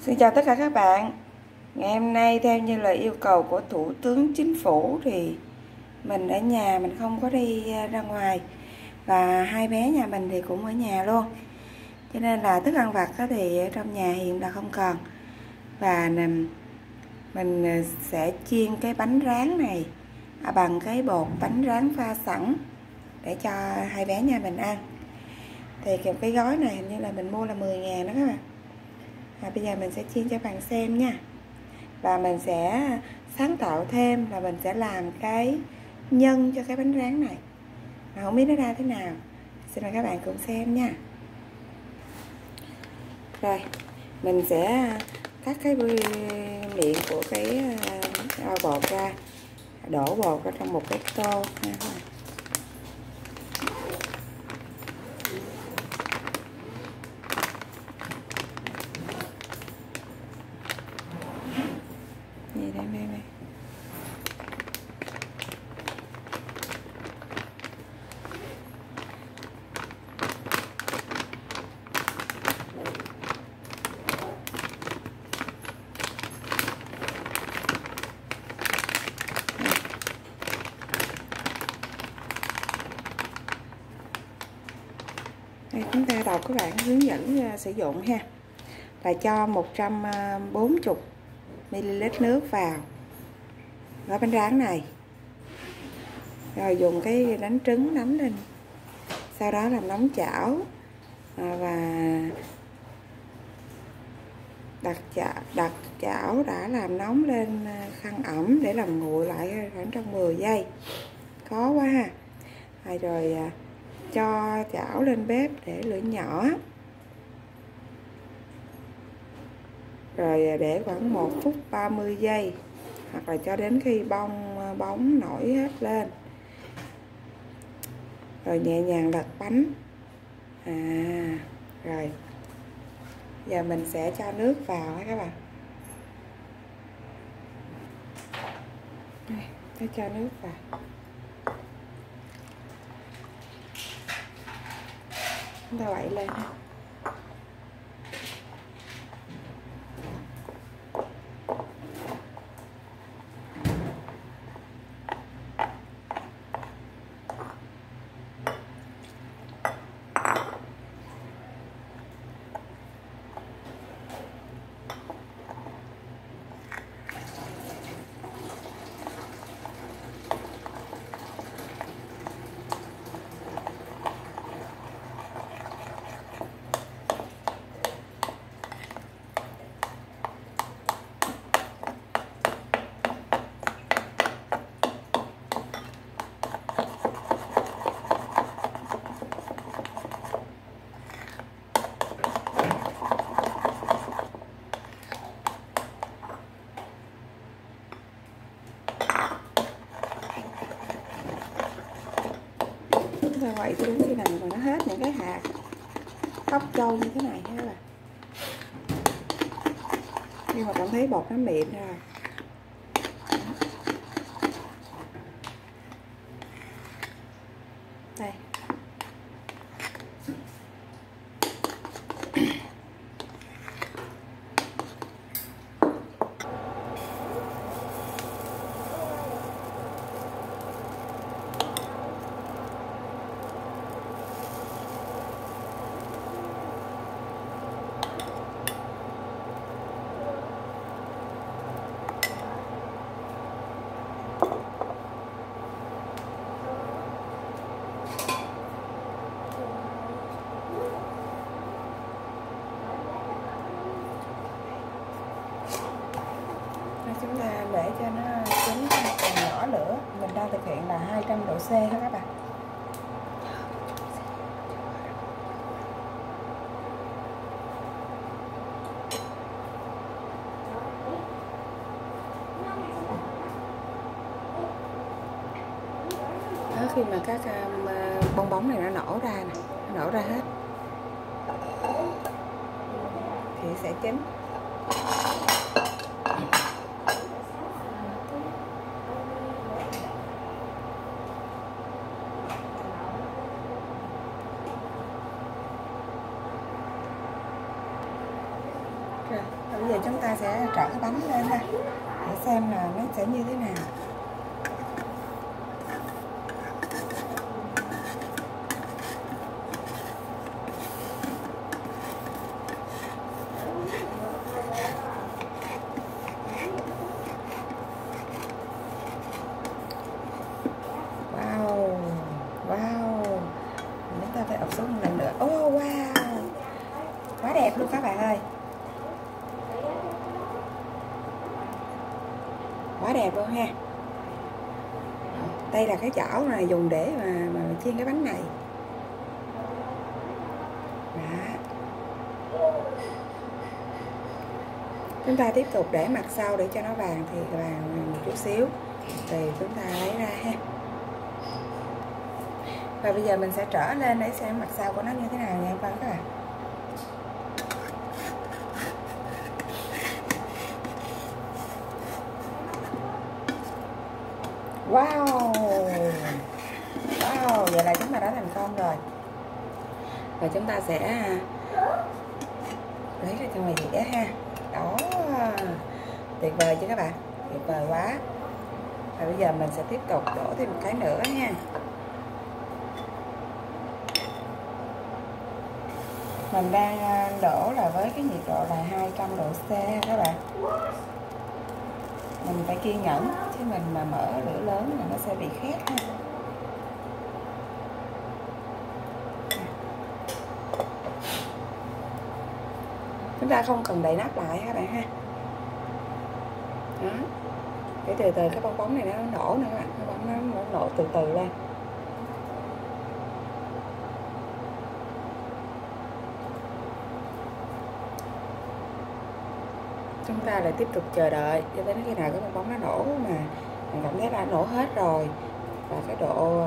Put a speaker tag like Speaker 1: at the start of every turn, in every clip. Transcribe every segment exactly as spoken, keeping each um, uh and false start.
Speaker 1: Xin chào tất cả các bạn. Ngày hôm nay theo như lời yêu cầu của Thủ tướng Chính phủ thì mình ở nhà, mình không có đi ra ngoài. Và hai bé nhà mình thì cũng ở nhà luôn. Cho nên là thức ăn vặt thì ở trong nhà hiện là không còn. Và mình sẽ chiên cái bánh rán này bằng cái bột bánh rán pha sẵn để cho hai bé nhà mình ăn. Thì cái gói này hình như là mình mua là mười ngàn đó các bạn. À, bây giờ mình sẽ chiên cho bạn xem nha. Và mình sẽ sáng tạo thêm là mình sẽ làm cái nhân cho cái bánh rán này, mà không biết nó ra thế nào. Xin mời các bạn cùng xem nha. Rồi mình sẽ cắt cái miệng của cái bột ra, đổ bột vào trong một cái tô nha. Vậy đây, đây, đây. Đây, chúng ta đọc các bạn hướng dẫn uh, sử dụng ha. Là cho một trăm bốn mươi mi li lít nước vào gói bánh rán này. Rồi dùng cái đánh trứng đánh lên. Sau đó làm nóng chảo à, và đặt chảo, đặt chảo đã làm nóng lên khăn ẩm để làm nguội lại khoảng trong mười giây. Khó quá ha. Rồi, rồi à, cho chảo lên bếp để lửa nhỏ. Rồi để khoảng một phút ba mươi giây, hoặc là cho đến khi bong bóng nổi hết lên. Rồi nhẹ nhàng lật bánh. À, rồi giờ mình sẽ cho nước vào ha các bạn. Đây, tôi cho nước vào. Chúng ta quậy lên ha. Rồi quậy cho đúng khi nào mà nó hết những cái hạt tóc trâu như thế này ha. Nhưng mà cảm thấy bột nó mịn rồi. Đây. Chúng ta để cho nó chín còn nhỏ lửa. Mình đang thực hiện là hai trăm độ C đó các bạn. Đó, khi mà các um, bong bóng này nó nổ ra nè, nó nổ ra hết thì sẽ chín. giờ chúng ta sẽ trở cái bánh lên ha, để xem là nó sẽ như thế nào. Wow, wow, chúng ta phải ập xuống một lần nữa. Oh wow, quá đẹp luôn các bạn ơi, quá đẹp luôn ha. Đây là cái chảo này dùng để mà, mà chiên cái bánh này. Đó. Chúng ta tiếp tục để mặt sau để cho nó vàng thì vàng một chút xíu, thì chúng ta lấy ra ha. Và bây giờ mình sẽ trở lên để xem mặt sau của nó như thế nào nha các bạn. Wow, wow, vậy là chúng ta đã thành công rồi. Và chúng ta sẽ lấy ra cho ngoài dĩa ha. Đó, tuyệt vời chứ các bạn, tuyệt vời quá. Và bây giờ mình sẽ tiếp tục đổ thêm một cái nữa ha. Mình đang đổ là với cái nhiệt độ là hai trăm độ C các bạn. Mình phải kiên nhẫn, chứ mình mà mở lửa lớn là nó sẽ bị khét ha. Chúng ta không cần đậy nắp lại các bạn ha. Đó. Để từ từ cái bong bóng này nó nổ nữa các bạn, cái bóng nó nổ từ từ lên. Chúng ta lại tiếp tục chờ đợi cho đến khi nào cái bong bóng nó nổ mà mình cảm thấy là nổ hết rồi, và cái độ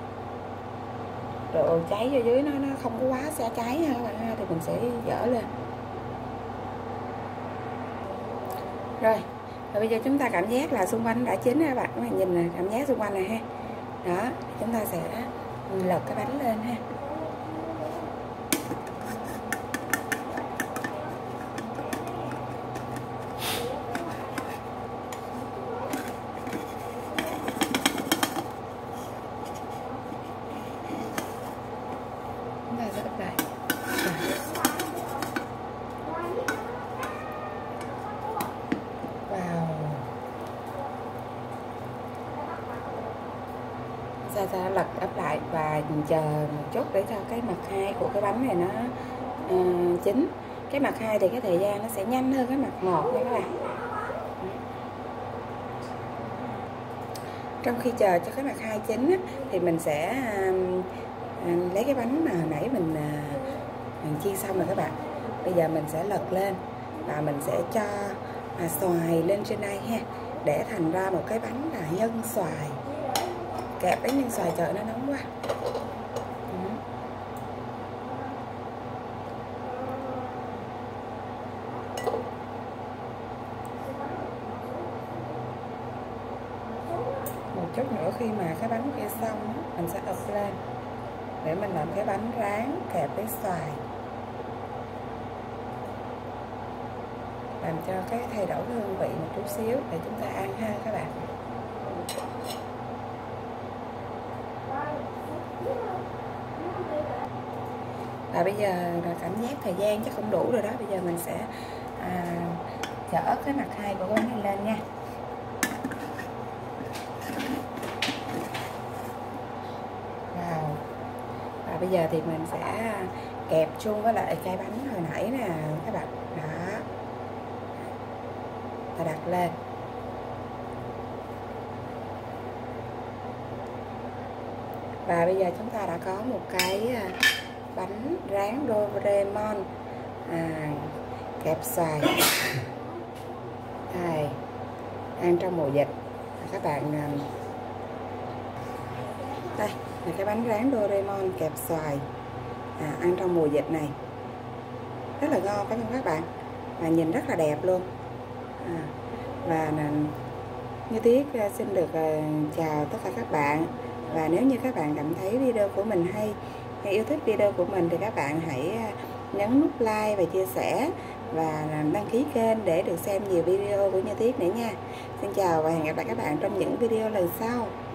Speaker 1: độ cháy ở dưới nó nó không có quá xa cháy ha các bạn ha, thì mình sẽ dỡ lên. Rồi, và bây giờ chúng ta cảm giác là xung quanh đã chín các bạn. Các bạn nhìn là cảm giác xung quanh này ha. Đó, chúng ta sẽ lật cái bánh lên ha. Chúng ta sẽ úp lại. Ta sẽ lật ấp lại và chờ một chút để cho cái mặt hai của cái bánh này nó uh, chín. Cái mặt hai thì cái thời gian nó sẽ nhanh hơn cái mặt một nha các bạn. Trong khi chờ cho cái mặt hai chín á, thì mình sẽ uh, uh, lấy cái bánh mà nãy mình, uh, mình chiên xong rồi các bạn. Bây giờ mình sẽ lật lên và mình sẽ cho uh, xoài lên trên đây ha, để thành ra một cái bánh là nhân xoài. Kẹp bánh nhân xoài, trời nó nóng quá. Ừ. Một chút nữa khi mà cái bánh kia xong mình sẽ ập lên để mình làm cái bánh rán kẹp với xoài, làm cho cái thay đổi cái hương vị một chút xíu để chúng ta ăn ha các bạn. Và bây giờ là cảm giác thời gian chắc không đủ rồi đó. Bây giờ mình sẽ à, chở cái mặt hai của cái bánh này lên nha. Wow. Và bây giờ thì mình sẽ kẹp chung với lại cái bánh hồi nãy nè các bạn. Đó, ta đặt lên. Và bây giờ chúng ta đã có một cái bánh rán Doraemon à, kẹp xoài này, ăn trong mùa dịch. Các bạn đây là cái bánh rán Doraemon kẹp xoài à, ăn trong mùa dịch này, rất là ngon phải không các bạn, và nhìn rất là đẹp luôn à, và như Tuyết xin được chào tất cả các bạn. Và nếu như các bạn cảm thấy video của mình hay, hay yêu thích video của mình thì các bạn hãy nhấn nút like và chia sẻ, và đăng ký kênh để được xem nhiều video của Như Thiết nữa nha. Xin chào và hẹn gặp lại các bạn trong những video lần sau.